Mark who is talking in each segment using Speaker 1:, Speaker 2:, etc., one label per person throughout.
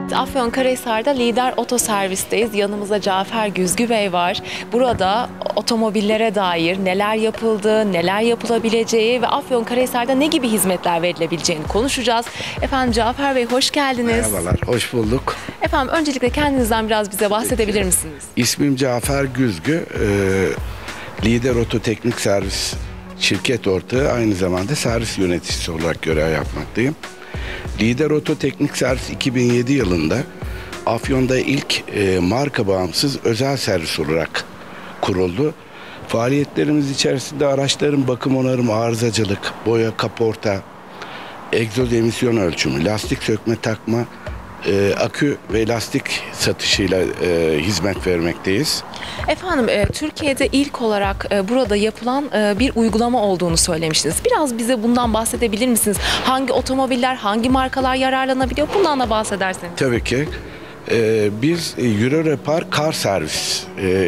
Speaker 1: Afyonkarahisar'da Lider Otoservis'teyiz. Yanımızda Cafer Güzgü Bey var. Burada otomobillere dair neler yapıldı, neler yapılabileceği ve Afyonkarahisar'da ne gibi hizmetler verilebileceğini konuşacağız. Efendim Cafer Bey hoş geldiniz.
Speaker 2: Merhabalar, hoş bulduk.
Speaker 1: Efendim öncelikle kendinizden biraz bize bahsedebilir misiniz?
Speaker 2: İsmim Cafer Güzgü. Lider Ototeknik Servis şirket ortağı, aynı zamanda servis yöneticisi olarak görev yapmaktayım. Lider Ototeknik Servis 2007 yılında Afyon'da ilk marka bağımsız özel servis olarak kuruldu. Faaliyetlerimiz içerisinde araçların bakım, onarım, arızacılık, boya, kaporta, egzoz emisyon ölçümü, lastik sökme takma, akü ve lastik satışıyla hizmet vermekteyiz.
Speaker 1: Efendim Türkiye'de ilk olarak burada yapılan bir uygulama olduğunu söylemiştiniz. Biraz bize bundan bahsedebilir misiniz? Hangi otomobiller, hangi markalar yararlanabiliyor? Bundan da bahsederseniz.
Speaker 2: Tabii ki. Biz Eurorepar Car Servis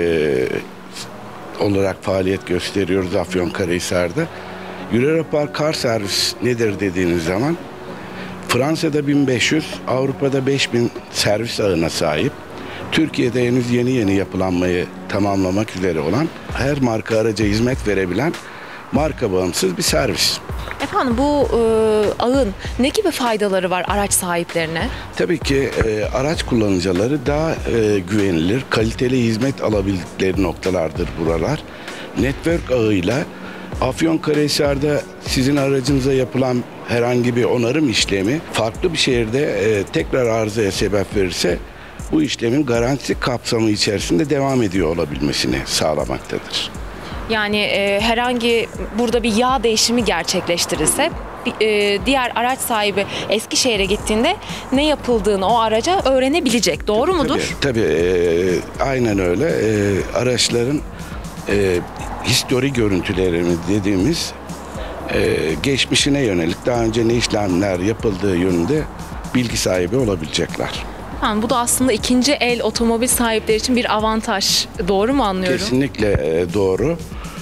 Speaker 2: olarak faaliyet gösteriyoruz Afyonkarahisar'da. Eurorepar Car Servis nedir dediğiniz zaman, Fransa'da 1500, Avrupa'da 5000 servis ağına sahip, Türkiye'de henüz yeni yapılanmayı tamamlamak üzere olan, her marka araca hizmet verebilen marka bağımsız bir servis.
Speaker 1: Efendim bu ağın ne gibi faydaları var araç sahiplerine?
Speaker 2: Tabii ki araç kullanıcıları daha güvenilir, kaliteli hizmet alabildikleri noktalardır buralar. Network ağıyla Afyonkarahisar'da sizin aracınıza yapılan herhangi bir onarım işlemi farklı bir şehirde tekrar arızaya sebep verirse bu işlemin garantisi kapsamı içerisinde devam ediyor olabilmesini sağlamaktadır.
Speaker 1: Yani herhangi burada bir yağ değişimi gerçekleştirirse diğer araç sahibi Eskişehir'e gittiğinde ne yapıldığını o araca öğrenebilecek. Doğru mudur?
Speaker 2: Tabii, aynen öyle. Araçların histori görüntülerimiz dediğimiz geçmişine yönelik daha önce ne işlemler yapıldığı yönünde bilgi sahibi olabilecekler.
Speaker 1: Bu da aslında ikinci el otomobil sahipleri için bir avantaj. Doğru mu anlıyorum?
Speaker 2: Kesinlikle doğru.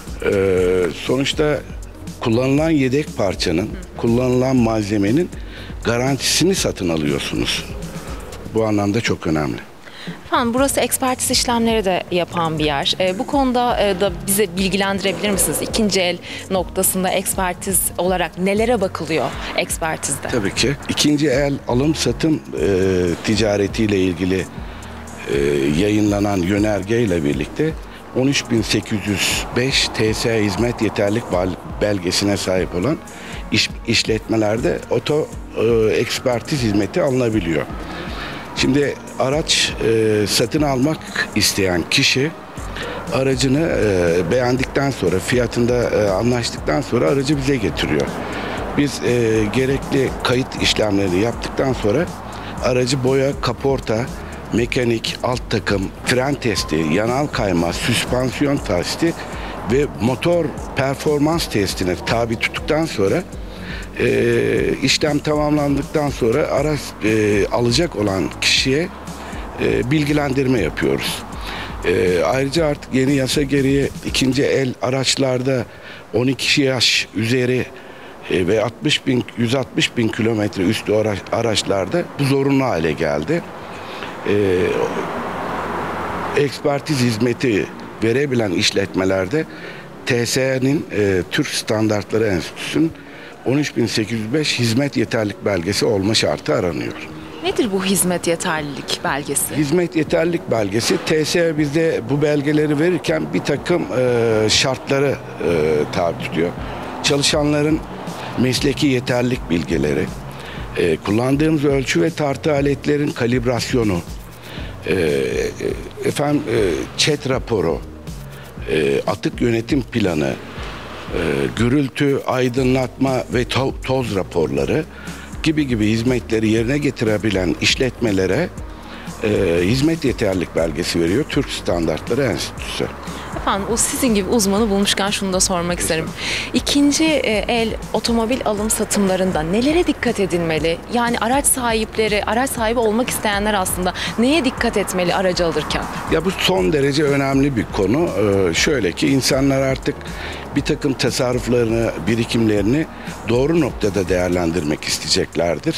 Speaker 2: Sonuçta kullanılan yedek parçanın, kullanılan malzemenin garantisini satın alıyorsunuz. Bu anlamda çok önemli.
Speaker 1: Efendim burası ekspertiz işlemleri de yapan bir yer. Bu konuda da bize bilgilendirebilir misiniz? İkinci el noktasında ekspertiz olarak nelere bakılıyor ekspertizde?
Speaker 2: Tabii ki. İkinci el alım satım ticaretiyle ilgili yayınlanan yönergeyle birlikte 13.805 TS hizmet yeterlilik belgesine sahip olan işletmelerde oto ekspertiz hizmeti alınabiliyor. Şimdi araç satın almak isteyen kişi aracını beğendikten sonra, fiyatında anlaştıktan sonra aracı bize getiriyor. Biz gerekli kayıt işlemlerini yaptıktan sonra aracı boya, kaporta, mekanik, alt takım, fren testi, yanal kayma, süspansiyon testi ve motor performans testine tabi tuttuktan sonra işlem tamamlandıktan sonra araç alacak olan kişiye bilgilendirme yapıyoruz. Ayrıca artık yeni yasa gereği ikinci el araçlarda 12 yaş üzeri ve 160 bin kilometre üstü araçlarda bu zorunlu hale geldi. Ekspertiz hizmeti verebilen işletmelerde TSE'nin Türk Standartları Enstitüsü'nün 13.805 hizmet yeterlilik belgesi olma şartı aranıyor.
Speaker 1: Nedir bu hizmet yeterlilik belgesi?
Speaker 2: Hizmet yeterlilik belgesi, TSE bize bu belgeleri verirken bir takım şartları tabi tutuyor. Çalışanların mesleki yeterlilik bilgileri, kullandığımız ölçü ve tartı aletlerin kalibrasyonu, ÇED raporu, atık yönetim planı, gürültü, aydınlatma ve toz raporları gibi hizmetleri yerine getirebilen işletmelere hizmet yeterlilik belgesi veriyor Türk Standartları Enstitüsü.
Speaker 1: Efendim o sizin gibi uzmanı bulmuşken şunu da sormak isterim. İkinci el otomobil alım satımlarında nelere dikkat edilmeli? Yani araç sahibi olmak isteyenler aslında neye dikkat etmeli aracı alırken?
Speaker 2: Ya bu son derece önemli bir konu. Şöyle ki insanlar artık bir takım tasarruflarını, birikimlerini doğru noktada değerlendirmek isteyeceklerdir.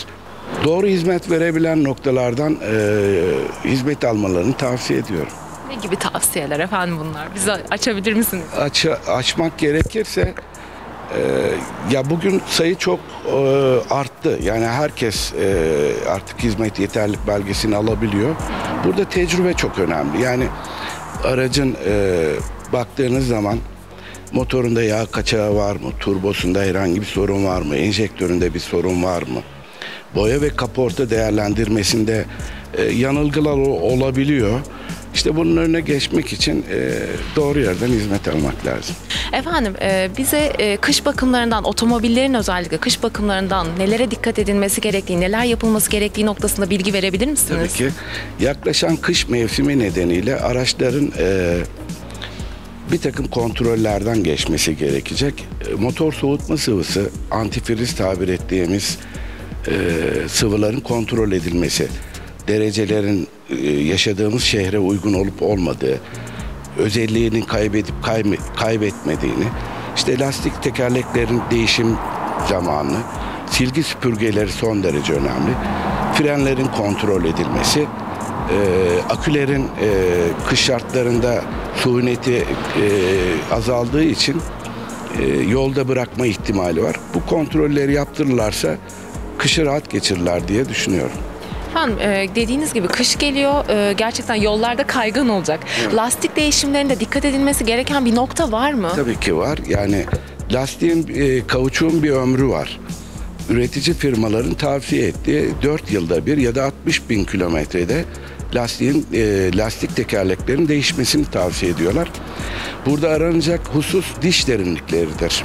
Speaker 2: Doğru hizmet verebilen noktalardan hizmet almalarını tavsiye ediyorum.
Speaker 1: Ne gibi tavsiyeler efendim bunlar? Bize açabilir misiniz?
Speaker 2: Açmak gerekirse ya bugün sayı çok arttı. Yani herkes artık hizmet yeterlilik belgesini alabiliyor. Burada tecrübe çok önemli. Yani aracın baktığınız zaman motorunda yağ kaçağı var mı? Turbosunda herhangi bir sorun var mı? Enjektöründe bir sorun var mı? Boya ve kaporta değerlendirmesinde yanılgılar olabiliyor. İşte bunun önüne geçmek için doğru yerden hizmet almak lazım.
Speaker 1: Efendim bize kış bakımlarından, otomobillerin özellikle kış bakımlarından nelere dikkat edilmesi gerektiği, neler yapılması gerektiği noktasında bilgi verebilir misiniz?
Speaker 2: Tabii ki. Yaklaşan kış mevsimi nedeniyle araçların bir takım kontrollerden geçmesi gerekecek. Motor soğutma sıvısı, antifriz tabir ettiğimiz sıvıların kontrol edilmesi, derecelerin yaşadığımız şehre uygun olup olmadığı, özelliğini kaybedip kaybetmediğini, işte lastik tekerleklerin değişim zamanı, silgi süpürgeleri son derece önemli, frenlerin kontrol edilmesi, akülerin kış şartlarında suuneti azaldığı için yolda bırakma ihtimali var. Bu kontrolleri yaptırırlarsa kışı rahat geçirirler diye düşünüyorum.
Speaker 1: Efendim dediğiniz gibi kış geliyor, gerçekten yollarda kaygan olacak.
Speaker 2: Evet.
Speaker 1: Lastik değişimlerinde dikkat edilmesi gereken bir nokta var mı?
Speaker 2: Tabii ki var. Yani lastiğin, kauçuğun bir ömrü var. Üretici firmaların tavsiye ettiği 4 yılda bir ya da 60 bin kilometrede lastik tekerleklerin değişmesini tavsiye ediyorlar. Burada aranacak husus diş derinlikleridir.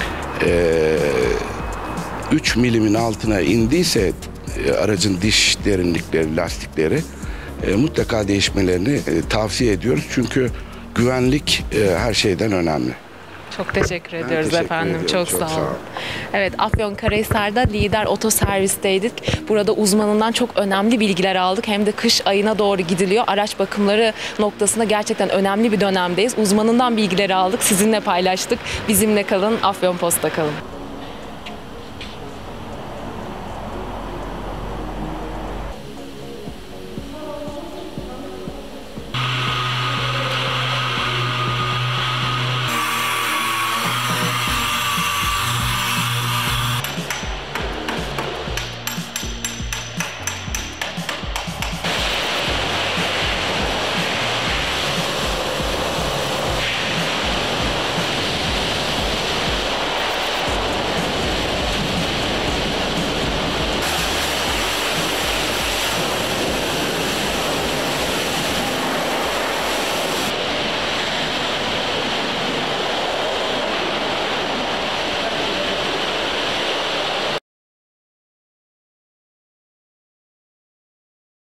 Speaker 2: 3 milimin altına indiyse aracın diş derinlikleri, lastikleri mutlaka değişmelerini tavsiye ediyoruz. Çünkü güvenlik her şeyden önemli.
Speaker 1: Çok teşekkür ediyoruz
Speaker 2: teşekkür
Speaker 1: efendim.
Speaker 2: ediyorum.
Speaker 1: Çok
Speaker 2: Çok
Speaker 1: sağ
Speaker 2: sağ
Speaker 1: olun.
Speaker 2: olun.
Speaker 1: Evet, Afyonkarahisar'da Lider Oto Servis'teydik. Burada uzmanından çok önemli bilgiler aldık. Hem de kış ayına doğru gidiliyor. Araç bakımları noktasında gerçekten önemli bir dönemdeyiz. Uzmanından bilgileri aldık. Sizinle paylaştık. Bizimle kalın, Afyon Post'ta kalın.